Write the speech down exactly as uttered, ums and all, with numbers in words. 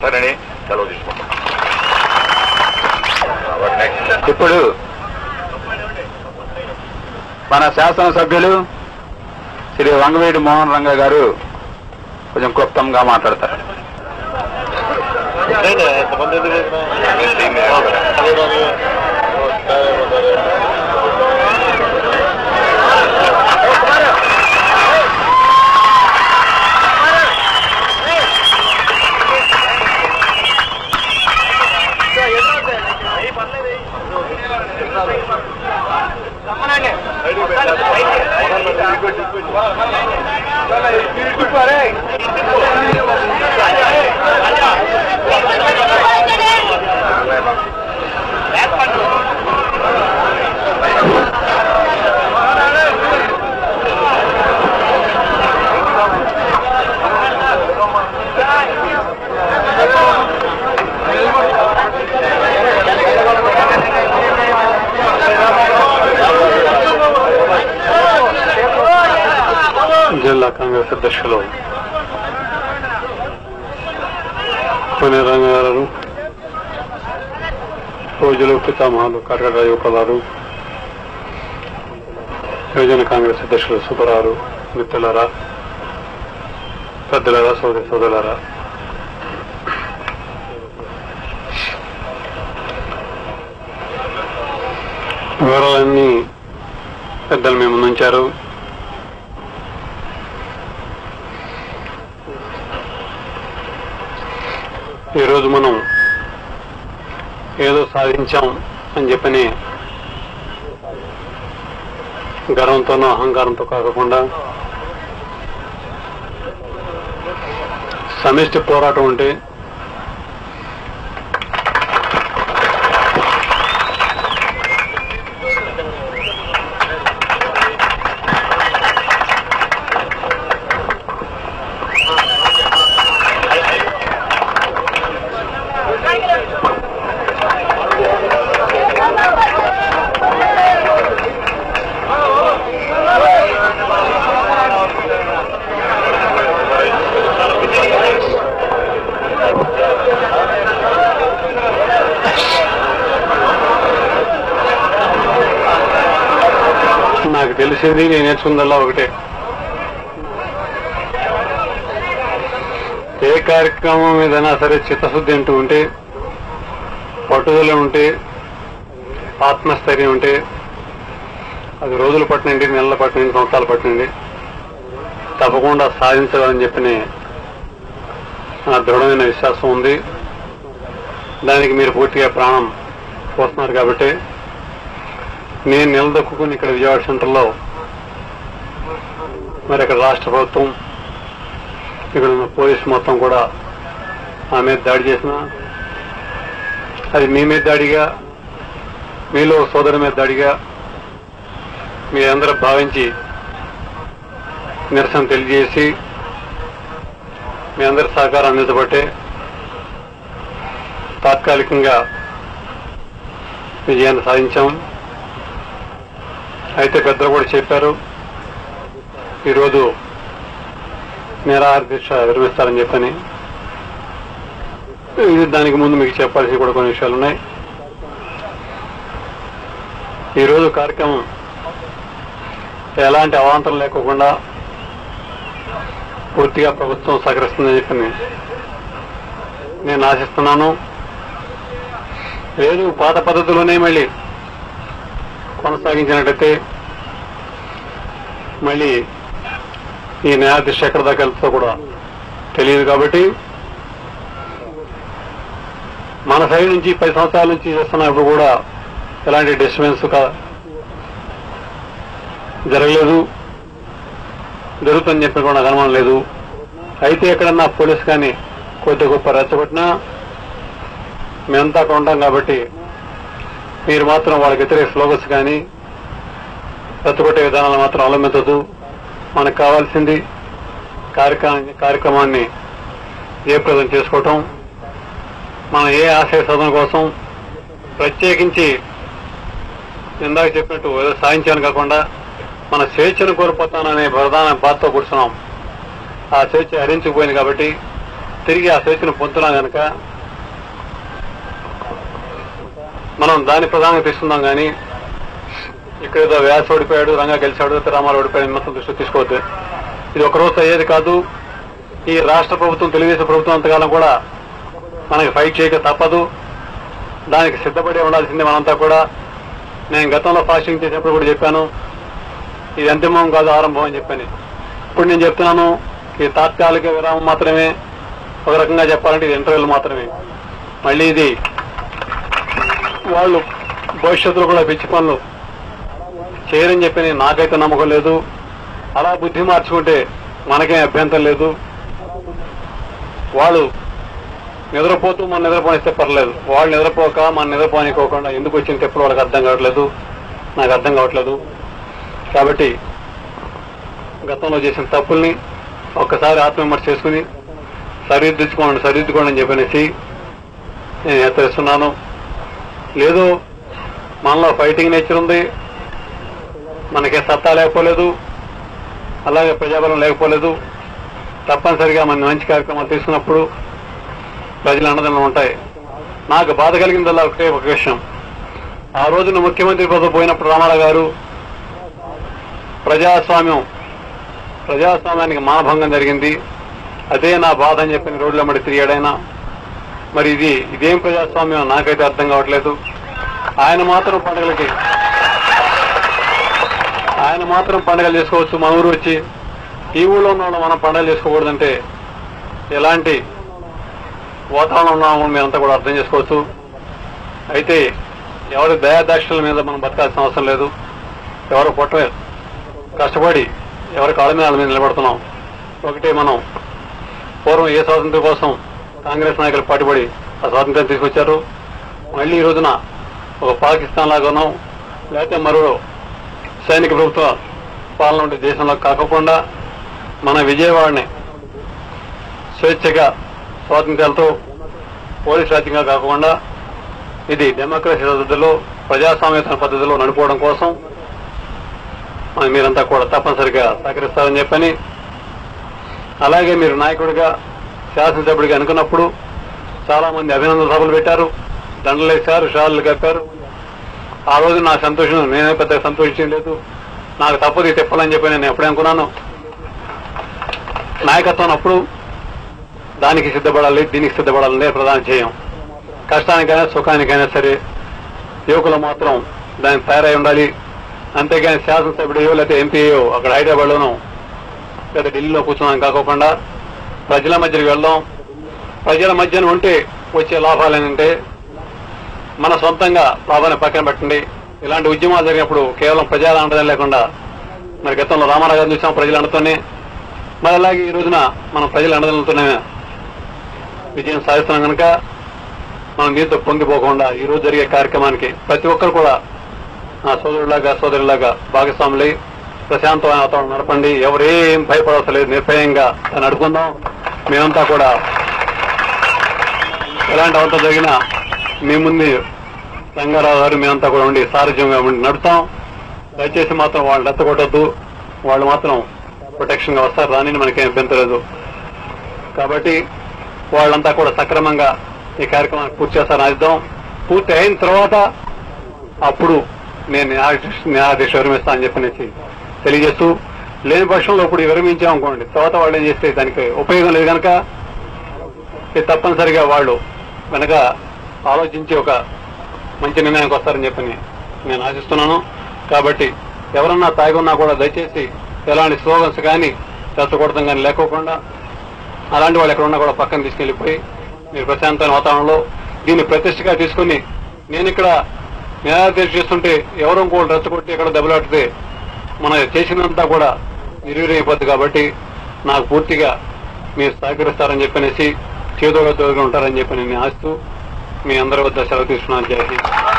సరేని సెలవు తీసుకుంటాం. ఇప్పుడు మన శాసనసభ్యులు శ్రీ వంగవీటి మోహన్ రంగ గారు కొంచెం క్లుప్తంగా మాట్లాడతారు. జిల్లా కాంగ్రెస్ అధ్యక్షులు కొనే రంగారు, రోజులు పితామహాలు కర్కట యువకులారు, యువజన కాంగ్రెస్ అధ్యక్షులు సుబ్బరారు, మిత్రులారా, పెద్దలారా, సోదరి సోదరులారా, వివరాలన్నీ పెద్దలు మేము ముందుంచారు. ఈరోజు మనం ఏదో సాధించాం అని చెప్పని గర్వంతోనో అహంకారంతో కాకుండా సమిష్టి పోరాటం ఉంటే నాకు తెలిసేది నేను నేర్చుకుందల్లా ఒకటే, ఏ కార్యక్రమం మీదైనా సరే చిత్తశుద్ధి అంటూ ఉంటే, పట్టుదల ఉంటే, ఆత్మస్థైర్యం ఉంటే అది రోజులు పట్టినండి, నెలల పట్టినండి, సంవత్సరాలు పట్టినండి తప్పకుండా సాధించాలని చెప్పిన నా దృఢమైన విశ్వాసం ఉంది. దానికి మీరు పూర్తిగా ప్రాణం పోస్తున్నారు కాబట్టి నేను నిలదొక్కుని ఇక్కడ విజయవాడ సెంటర్లో మరి ఇక్కడ రాష్ట్ర ప్రభుత్వం ఇక్కడ ఉన్న పోలీసు మొత్తం కూడా ఆ మీద దాడి చేసిన అది మీ మీద దాడిగా, మీలో సోదరు మీద దాడిగా మీరందరూ భావించి నిరసన తెలియజేసి మీ అందరి సహకారం అందించబట్టే తాత్కాలికంగా విజయాన్ని సాధించాం. అయితే పెద్దలు కూడా చెప్పారు ఈరోజు నిరాహార దీక్ష విరమిస్తారని చెప్పని. ఇది దానికి ముందు మీకు చెప్పాల్సి కూడా కొన్ని విషయాలు ఉన్నాయి. ఈరోజు కార్యక్రమం ఎలాంటి అవాంతరం లేకోకుండా పూర్తిగా ప్రభుత్వం సహకరిస్తుందని చెప్పని నేను ఆశిస్తున్నాను. లేదు పాత పద్ధతిలోనే మళ్ళీ కొనసాగించినట్టయితే మళ్ళీ ఈ న్యాయాధీశ ఎక్కడ దాకా వెళ్తుందో కూడా తెలియదు. కాబట్టి మన సైడ్ నుంచి పది సంవత్సరాల నుంచి చేస్తున్నప్పుడు కూడా ఎలాంటి డిస్టర్బెన్స్ జరగలేదు, జరుగుతుందని చెప్పి కూడా నాకు అనుమానం లేదు. అయితే ఎక్కడన్నా పోలీసు కానీ కొద్ది గొప్ప రెచ్చగొట్టినా మేమంతా అక్కడ ఉంటాం కాబట్టి మీరు మాత్రం వాళ్ళకి వ్యతిరేక స్లోగన్స్ కానీ రెచ్చగొట్టే విధానాలు మాత్రం అవలంబించదు. మనకు కావాల్సింది కార్యక్రమాన్ని కార్యక్రమాన్ని జయప్రదం చేసుకోవటం, మన ఏ ఆశయ సాధన కోసం ప్రత్యేకించి ఇందాక చెప్పినట్టు ఏదో సాధించాను కాకుండా మన స్వేచ్ఛను కోల్పోతాననే ప్రధాన బాధతో కూర్చున్నాం. ఆ స్వేచ్ఛ హరించుకుపోయింది కాబట్టి తిరిగి ఆ స్వేచ్ఛను పొందుతున్నాం కనుక మనం దాన్ని ప్రధానంగా తీసుకుందాం. కానీ ఇక్కడ ఏదో వ్యాస ఓడిపోయాడు, రంగా గెలిచాడు, రామారావు ఓడిపోయాడు మొత్తం దృష్టి తీసుకోవద్దు. ఇది ఒక రోజు అయ్యేది కాదు. ఈ రాష్ట్ర ప్రభుత్వం, తెలుగుదేశం ప్రభుత్వం అంతకాలం కూడా మనకి ఫైట్ చేయక తప్పదు. దానికి సిద్ధపడి ఉండాల్సిందే మనంతా కూడా. నేను గతంలో ఫాస్టింగ్ చేసినప్పుడు కూడా చెప్పాను, ఇది అంతిమం కాదు, ఆరంభం అని చెప్పాను. ఇప్పుడు నేను చెప్తున్నాను, ఇది తాత్కాలిక విరామం మాత్రమే. ఒక రకంగా చెప్పాలంటే ఇది ఇంటర్వ్యూలు మాత్రమే. మళ్ళీ ఇది వాళ్ళు భవిష్యత్తులో కూడా పిచ్చి పనులు చేయరని చెప్పి నాకైతే నమ్మకం లేదు. అలా బుద్ధి మార్చుకుంటే మనకేం అభ్యంతరం లేదు. వాళ్ళు నిద్రపోతూ మనం నిద్రపోనిస్తే పర్లేదు. వాళ్ళు నిద్రపోక మనం నిద్రపోనికోకుండా ఎందుకు వచ్చిన తెప్పుడు వాళ్ళకి అర్థం కావట్లేదు, నాకు అర్థం కావట్లేదు. కాబట్టి గతంలో చేసిన తప్పుల్ని ఒక్కసారి ఆత్మవిమర్శ చేసుకుని సరిదిద్దుకోండి సరిదిద్దుకోండి అని చెప్పనేసి నేను హెచ్చరిస్తున్నాను. లేదు మనలో ఫైటింగ్ నేచర్ ఉంది, మనకే సత్తా లేకపోలేదు, అలాగే ప్రజాబలం లేకపోలేదు. తప్పనిసరిగా మన మంచి కార్యక్రమాలు తీసుకున్నప్పుడు ప్రజల అండదండలు ఉంటాయి. నాకు బాధ కలిగిందల్లా ఒకే ఒక విషయం, ఆ రోజున ముఖ్యమంత్రి పదవి పోయినప్పుడు రామారావు గారు ప్రజాస్వామ్యం ప్రజాస్వామ్యానికి మానభంగం జరిగింది, అదే నా బాధ అని చెప్పిన రోడ్ల మడి తిరిగాడైనా. మరి ఇది ఇదేం ప్రజాస్వామ్యం నాకైతే అర్థం కావట్లేదు. ఆయన మాత్రం పండుగలకి ఆయన మాత్రం పండుగలు చేసుకోవచ్చు, మన ఊరు వచ్చి ఈ ఊళ్ళో ఉన్న మనం పండుగలు చేసుకోకూడదంటే ఎలాంటి వాతావరణం ఉన్నామో మీరంతా కూడా అర్థం చేసుకోవచ్చు. అయితే ఎవరి దయాదాక్షల మీద మనం బతకాల్సిన అవసరం లేదు. ఎవరు పొట్ట కష్టపడి ఎవరి కాళ్ళ మీద వాళ్ళ మీద నిలబడుతున్నాం. ఒకటి, మనం పూర్వం ఏ స్వాతంత్ర్యం కోసం కాంగ్రెస్ నాయకులు పాటుపడి ఆ స్వాతంత్ర్యం తీసుకొచ్చారు. మళ్ళీ ఈ రోజున ఒక పాకిస్తాన్ లాగానో లేకపోతే మరో సైనిక ప్రభుత్వ పాలన ఉండే దేశంలో కాకుండా మన విజయవాడని స్వేచ్ఛగా స్వాతంత్ర్యాలతో పోలీస్ రాజ్యంగా కాకుండా ఇది డెమోక్రసీ పద్ధతిలో ప్రజాస్వామ్యత పద్ధతిలో నడుపుకోవడం కోసం మీరంతా కూడా తప్పనిసరిగా సహకరిస్తారని చెప్పని, అలాగే మీరు నాయకుడిగా శాసనసభ్యుడిగా అనుకున్నప్పుడు చాలా మంది అభినందన సభలు పెట్టారు, దండలు వేశారు, షాళ్ళు కప్పారు. ఆ రోజు నా సంతోషం నేనే పెద్దగా సంతోషించడం లేదు. నాకు తప్పది తిప్పాలని చెప్పి నేను ఎప్పుడే అనుకున్నాను. నాయకత్వం అప్పుడు దానికి సిద్ధపడాలి, దీనికి సిద్ధపడాలనే ప్రధాన ధ్యేయం. కష్టానికైనా సుఖానికైనా సరే యువకులు మాత్రం దానికి తయారై ఉండాలి. అంతేగాని శాసనసభ్యుడియో లేకపోతే ఎంపీయో అక్కడ హైదరాబాద్లోనూ లేదా ఢిల్లీలో కూర్చున్నాం కాకుండా ప్రజల మధ్యకి వెళ్దాం. ప్రజల మధ్యన ఉంటే వచ్చే లాభాలు ఏంటంటే మన సొంతంగా లాభాన్ని పక్కన పెట్టండి. ఇలాంటి ఉద్యమాలు జరిగినప్పుడు కేవలం ప్రజల అండడం లేకుండా, మరి గతంలో రామారావు గారిని చూసాం ప్రజల అండతోనే, మరి అలాగే ఈ రోజున మనం ప్రజల అండదండలతోనే విజయం సాధిస్తున్నాం కనుక మనం దీంతో పొంగిపోకుండా ఈ రోజు జరిగే కార్యక్రమానికి ప్రతి ఒక్కరు కూడా నా సోదరులాగా సోదరులాగా భాగస్వాములై ప్రశాంతమైన వాతావరణం నడపండి. ఎవరేం భయపడవసలేదు, నిర్భయంగా నడుపుకుందాం. మేమంతా కూడా ఎలాంటి అవంతా జరిగినా మీ ముందు రంగారావు గారు మేమంతా కూడా ఉండి సారథ్యంగా ఉండి నడుస్తాం. దయచేసి మాత్రం వాళ్ళు రెచ్చగొట్టద్దు, వాళ్ళు మాత్రం ప్రొటెక్షన్ గా వస్తారు, రాని మనకేం అభ్యంతరం లేదు. కాబట్టి వాళ్ళంతా కూడా సక్రమంగా ఈ కార్యక్రమాన్ని పూర్తి చేస్తారని ఆశిద్దాం. పూర్తి అయిన తర్వాత అప్పుడు నేను న్యాయాధీశ విరమిస్తా అని చెప్పనేసి తెలియజేస్తూ, లేని పక్షంలో ఇప్పుడు విరమించామనుకోండి తర్వాత వాళ్ళు ఏం చేస్తే దానికి ఉపయోగం లేదు కనుక ఇది తప్పనిసరిగా వాళ్ళు వెనక ఆలోచించి ఒక మంచి నిర్ణయానికి వస్తారని చెప్పని నేను ఆశిస్తున్నాను. కాబట్టి ఎవరన్నా తాగి ఉన్నా కూడా దయచేసి ఎలాంటి స్లోగన్స్ కానీ రెచ్చగొడతాం కానీ లేకోకుండా అలాంటి వాళ్ళు ఎక్కడున్నా కూడా పక్కన తీసుకెళ్లిపోయి మీరు ప్రశాంతమైన వాతావరణంలో దీన్ని ప్రతిష్టగా తీసుకుని, నేను ఇక్కడ న్యాయాధీశ చేస్తుంటే ఎవరో ఇంకోటి రెచ్చగొట్టి ఎక్కడ దెబ్బలాడితే మనం చేసినంతా కూడా నిర్వీర్యమైపోద్ది. కాబట్టి నాకు పూర్తిగా మీరు సహకరిస్తారని చెప్పనేసి చేదోగా తోడుగా ఉంటారని చెప్పి నేను ఆశిస్తూ మీ అందరి వద్ద సెలవు తీసుకున్నాను. జై హింద్.